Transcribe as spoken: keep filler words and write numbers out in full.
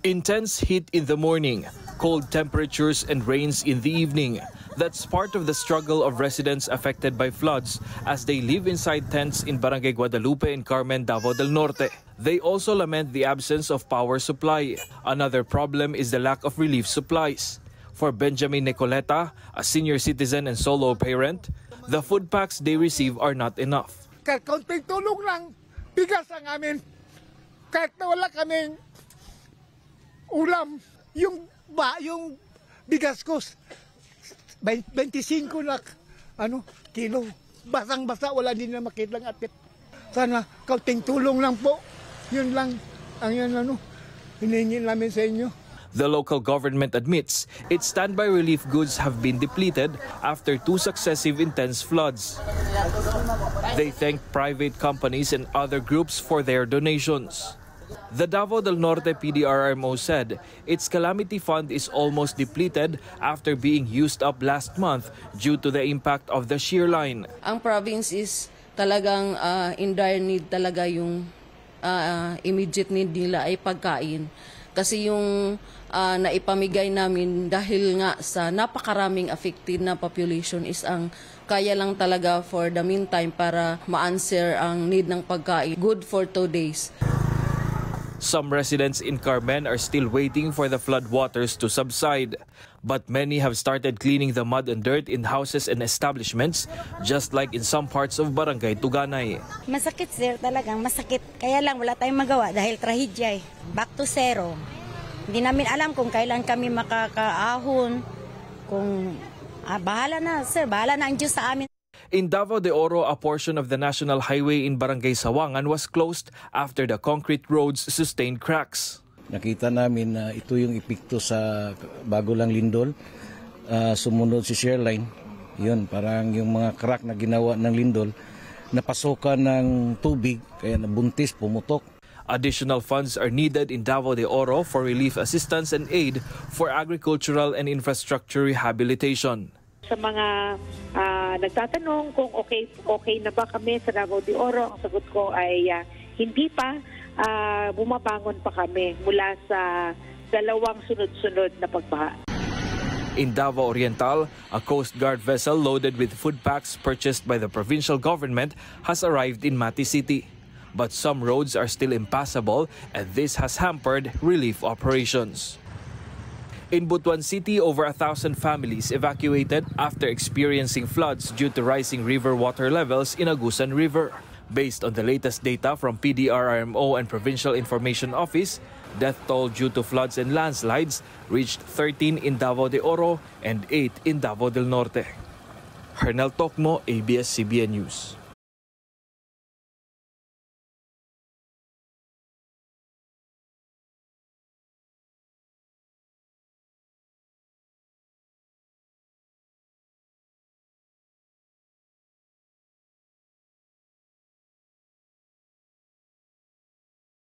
Intense heat in the morning, cold temperatures and rains in the evening. That's part of the struggle of residents affected by floods as they live inside tents in Barangay Guadalupe and Carmen, Davao del Norte. They also lament the absence of power supply. Another problem is the lack of relief supplies. For Benjamin Nicoleta, a senior citizen and solo parent, the food packs they receive are not enough. Kahit kaunting tulong lang, bigas ang amin. Kahit na wala kaming ulam, yung ba, yung bigas ko, twenty-five na ano, kilo. Basang-basa, wala din na makitlang apit. Sana kaunting tulong lang po. Yun lang ang yun ano, hinihingi namin sa inyo. The local government admits its standby relief goods have been depleted after two successive intense floods. They thank private companies and other groups for their donations. The Davao del Norte P D R M O said its calamity fund is almost depleted after being used up last month due to the impact of the shear line. Ang province is talagang uh, in dire need talaga yung uh, immediate need nila ay pagkain. Kasi yung uh, naipamigay namin dahil nga sa napakaraming affected na population is ang kaya lang talaga for the meantime para ma-answer ang need ng pagkain. Good for two days. Some residents in Carmen are still waiting for the floodwaters to subside. But many have started cleaning the mud and dirt in houses and establishments, just like in some parts of Barangay Tuganay. Masakit sir, talagang masakit. Kaya lang wala tayong magawa dahil trahedya eh. Back to zero. Hindi namin alam kung kailan kami makakaahon. Kung ah, bahala na sir, bahala na ang Diyos sa amin. In Davao de Oro, a portion of the national highway in Barangay Sawangan was closed after the concrete roads sustained cracks. Nakita namin na ito yung epekto sa bago lang lindol. Uh, sumunod si shear line. Yun, parang yung mga crack na ginawa ng lindol, napasokan ng tubig, kaya nabuntis, pumutok. Additional funds are needed in Davao de Oro for relief assistance and aid for agricultural and infrastructure rehabilitation. Sa mga uh, nagtatanong kung okay okay na ba kami sa Davao de Oro, ang sagot ko ay uh, hindi pa. Uh, bumabangon pa kami mula sa dalawang sunod-sunod na pagbaha. In Davao Oriental, a Coast Guard vessel loaded with food packs purchased by the provincial government has arrived in Mati City. But some roads are still impassable and this has hampered relief operations. In Butuan City, over a thousand families evacuated after experiencing floods due to rising river water levels in Agusan River. Based on the latest data from P D R R M O and Provincial Information Office, death toll due to floods and landslides reached thirteen in Davao de Oro and eight in Davao del Norte. Hernel Tokmo, A B S C B N News.